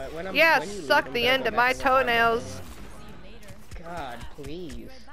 when I'm Yeah, when you leave, suck I'm the gonna end go of back my and watch that. toenails. God, please.